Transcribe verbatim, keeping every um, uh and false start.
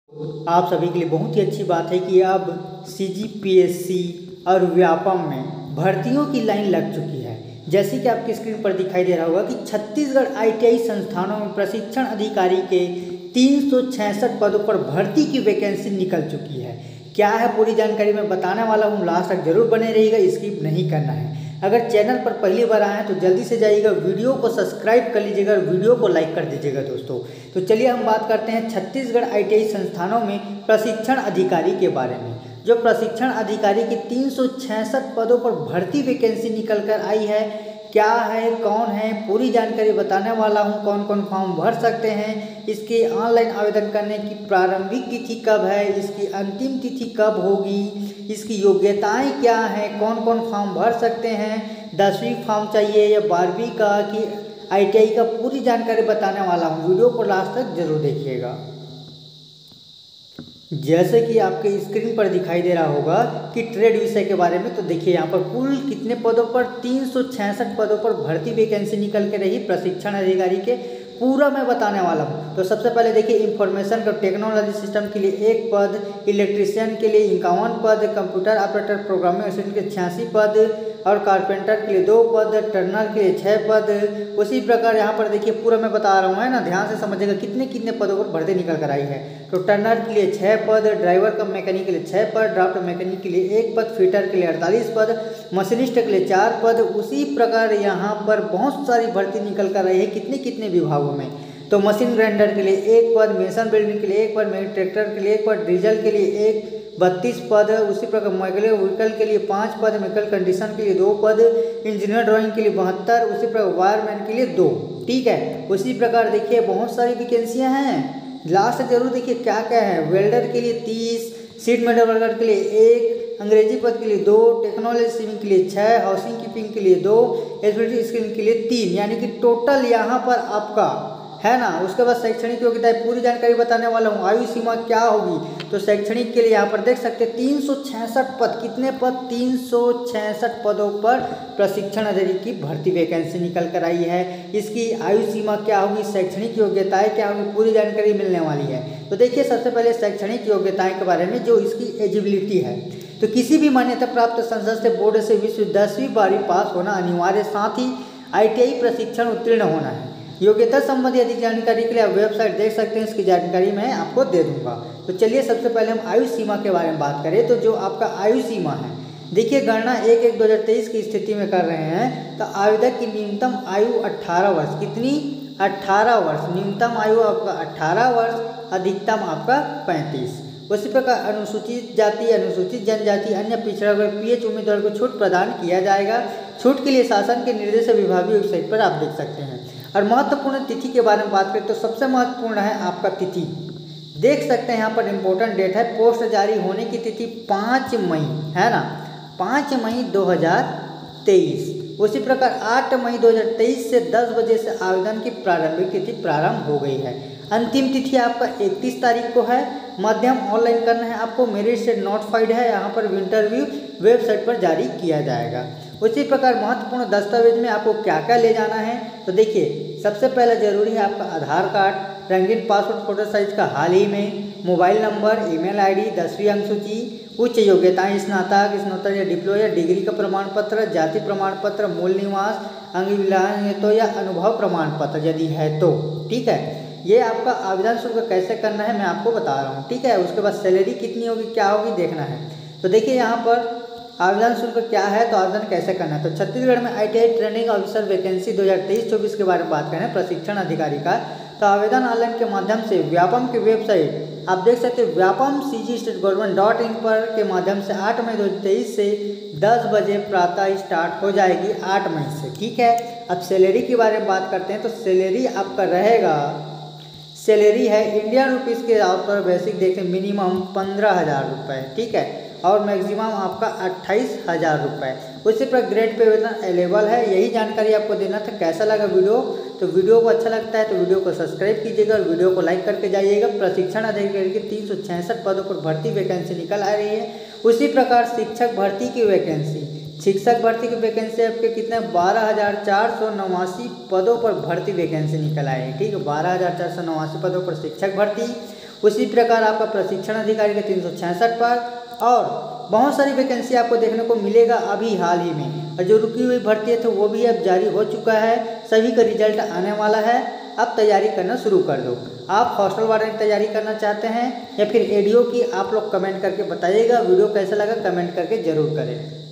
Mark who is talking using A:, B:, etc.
A: आप सभी के लिए बहुत ही अच्छी बात है कि अब सी जी पी एस सी और व्यापम में भर्तियों की लाइन लग चुकी है। जैसे कि आपकी स्क्रीन पर दिखाई दे रहा होगा कि छत्तीसगढ़ आई टी आई संस्थानों में प्रशिक्षण अधिकारी के तीन सौ छियासठ पदों पर भर्ती की वैकेंसी निकल चुकी है। क्या है पूरी जानकारी मैं बताने वाला हूँ, लास्ट तक जरूर बने रहिएगा, स्किप नहीं करना है। अगर चैनल पर पहली बार आए हैं तो जल्दी से जाइएगा, वीडियो को सब्सक्राइब कर लीजिएगा और वीडियो को लाइक कर दीजिएगा दोस्तों। तो चलिए हम बात करते हैं छत्तीसगढ़ आई टी आई संस्थानों में प्रशिक्षण अधिकारी के बारे में। जो प्रशिक्षण अधिकारी के तीन सौ छियासठ पदों पर भर्ती वैकेंसी निकल कर आई है, क्या है, कौन है, पूरी जानकारी बताने वाला हूं। कौन कौन फॉर्म भर सकते हैं, इसके ऑनलाइन आवेदन करने की प्रारंभिक तिथि कब है, इसकी अंतिम तिथि कब होगी, इसकी योग्यताएं क्या हैं, कौन कौन फॉर्म भर सकते हैं, दसवीं फॉर्म चाहिए या बारहवीं का कि आई टी आई का, पूरी जानकारी बताने वाला हूँ। वीडियो को लास्ट तक जरूर देखिएगा। जैसे कि आपके स्क्रीन पर दिखाई दे रहा होगा कि ट्रेड विषय के बारे में, तो देखिए यहाँ पर कुल कितने पदों पर तीन सौ छियासठ पदों पर भर्ती वैकेंसी निकल के रही प्रशिक्षण अधिकारी के, पूरा मैं बताने वाला हूँ। तो सबसे पहले देखिए इंफॉर्मेशन का टेक्नोलॉजी सिस्टम के लिए एक पद, इलेक्ट्रीशियन के लिए इक्यावन पद, कंप्यूटर ऑपरेटर प्रोग्रामिंग असिस्टेंट के छियासी पद और कारपेंटर के लिए दो पद, टर्नर के लिए छः पद। उसी प्रकार यहाँ पर देखिए पूरा मैं बता रहा हूँ, है ना, ध्यान से समझिएगा कितने कितने पदों पर भर्ती निकल कर आई है। तो टर्नर के लिए छः पद, ड्राइवर कम मैकेनिक के लिए छः पद, ड्राफ्ट मैकेनिक के लिए एक पद, फिटर के लिए अड़तालीस पद, मशीनिस्ट के लिए चार पद। उसी प्रकार यहाँ पर बहुत सारी भर्ती निकल कर रही है, कितने कितने विभागों में। तो मशीन ग्राइंडर के लिए एक पद, मेसन बिल्डिंग के लिए एक पद, ट्रैक्टर के लिए एक पद, डीजल के लिए एक बत्तीस पद। उसी प्रकार मैकेनिकल व्हीकल के लिए पाँच पद, मैकेनिकल कंडीशन के लिए दो पद, इंजीनियर ड्राइंग के लिए बहत्तर, उसी प्रकार वायरमैन के लिए दो। ठीक है, उसी प्रकार देखिए बहुत सारी वैकेंसियाँ हैं, लास्ट जरूर देखिए क्या क्या है। वेल्डर के लिए तीस, सीट मेटल वर्कर के लिए एक, अंग्रेजी पद के लिए दो, टेक्नोलॉजी सेविंग के लिए छः, हाउसिंग कीपिंग के लिए दो, एसबीटी स्किल के लिए तीन, यानी कि टोटल यहाँ पर आपका है ना। उसके बाद शैक्षणिक योग्यता पूरी जानकारी बताने वाला हूँ। आयु सीमा क्या होगी, तो शैक्षणिक के लिए यहाँ पर देख सकते हैं तीन सौ छियासठ पद, कितने पद, तीन सौ छियासठ पदों पर प्रशिक्षण अधिकारी की भर्ती वैकेंसी निकल कर आई है। इसकी आयु सीमा क्या होगी, शैक्षणिक योग्यताएं क्या होगी, पूरी जानकारी मिलने वाली है। तो देखिए सबसे पहले शैक्षणिक योग्यताएं के बारे में, जो इसकी एलिजिबिलिटी है, तो किसी भी मान्यता प्राप्त संस्था से बोर्ड से विश्व दसवीं बारहवीं पास होना अनिवार्य, साथ ही आई टी आई प्रशिक्षण उत्तीर्ण होना है। योग्यता संबंधी अधिक जानकारी के लिए आप वेबसाइट देख सकते हैं, इसकी जानकारी मैं आपको दे दूंगा। तो चलिए सबसे पहले हम आयु सीमा के बारे में बात करें। तो जो आपका आयु सीमा है, देखिए गणना एक एक दो हज़ार तेईस की स्थिति में कर रहे हैं, तो आवेदक की न्यूनतम आयु अट्ठारह वर्ष, कितनी, अट्ठारह वर्ष, न्यूनतम आयु आपका अट्ठारह वर्ष, अधिकतम आपका पैंतीस। उसी प्रकार अनुसूचित जाति, अनुसूचित जनजाति, अन्य पिछड़ा वर्ग पी एच उम्मीदवार को छूट प्रदान किया जाएगा। छूट के लिए शासन के निर्देश विभागीय वेबसाइट पर आप देख सकते हैं। और महत्वपूर्ण तिथि के बारे में बात करें तो सबसे महत्वपूर्ण है आपका तिथि, देख सकते हैं यहाँ पर इम्पोर्टेंट डेट है। पोस्ट जारी होने की तिथि पाँच मई, है ना, पाँच मई दो हज़ार तेईस। उसी प्रकार आठ मई दो हज़ार तेईस से दस बजे से आवेदन की प्रारंभिक तिथि प्रारंभ हो गई है। अंतिम तिथि आपका इकतीस तारीख को है। माध्यम ऑनलाइन करना है आपको, मेरिट से नोटिफाइड है, यहाँ पर इंटरव्यू वेबसाइट पर जारी किया जाएगा। उसी प्रकार महत्वपूर्ण दस्तावेज में आपको क्या क्या ले जाना है, तो देखिए सबसे पहले जरूरी है आपका आधार कार्ड, रंगीन पासपोर्ट फोटो साइज का हाल ही में, मोबाइल नंबर, ईमेल आईडी, दसवीं अंक सूची, उच्च योग्यताएं स्नातक, स्नातक या डिप्लोमा या डिग्री का प्रमाण पत्र, जाति प्रमाण पत्र, मूल निवास, अंगविकलांग है तो या अनुभव प्रमाण पत्र यदि है तो। ठीक है, ये आपका आवेदन शुल्क कैसे करना है मैं आपको बता रहा हूँ। ठीक है, उसके बाद सैलरी कितनी होगी, क्या होगी, देखना है। तो देखिए यहाँ पर आवेदन शुल्क क्या है, तो आवेदन कैसे करना है। तो छत्तीसगढ़ में I T I training officer vacancy दो हज़ार तेईस चौबीस के बारे में बात करें, प्रशिक्षण अधिकारी का, तो आवेदन ऑनलाइन के माध्यम से व्यापम की वेबसाइट आप देख सकते हैं, Vyapam C G state government dot in पर के माध्यम से आठ मई दो हज़ार तेईस से दस बजे प्रातः स्टार्ट हो जाएगी, आठ मई से। ठीक है, अब सैलरी के बारे में बात करते हैं। तो सैलरी आपका रहेगा, सैलरी है इंडियन रुपीज़ के आधार पर बेसिक देखते हैं मिनिमम पंद्रह हज़ार रुपये, ठीक है, और मैक्सिमम आपका अट्ठाईस हज़ार रुपये। उसी पर ग्रेड पे वेतन अवेलेबल है। यही जानकारी आपको देना था। कैसा लगा वीडियो, तो वीडियो को अच्छा लगता है तो वीडियो को सब्सक्राइब कीजिएगा और वीडियो को लाइक करके जाइएगा। प्रशिक्षण अधिकारी की तीन सौ छियासठ पदों पर भर्ती वैकेंसी निकल आ रही है। उसी प्रकार शिक्षक भर्ती की वैकेंसी, शिक्षक भर्ती की वैकेंसी आपके कितने, बारह हज़ार चार सौ नवासी पदों पर भर्ती वैकेंसी निकल आई है। ठीक है, बारह हज़ार चार सौ नवासी पदों पर शिक्षक भर्ती। उसी प्रकार आपका प्रशिक्षण अधिकारी के तीन सौ छियासठ पर, और बहुत सारी वैकेंसी आपको देखने को मिलेगा अभी हाल ही में। और जो रुकी हुई भर्ती थे वो भी अब जारी हो चुका है, सभी का रिजल्ट आने वाला है। अब तैयारी करना शुरू कर दो। आप हॉस्टल वार्डन की तैयारी करना चाहते हैं या फिर एडीओ की, आप लोग कमेंट करके बताइएगा। वीडियो कैसा लगा कमेंट करके जरूर करें।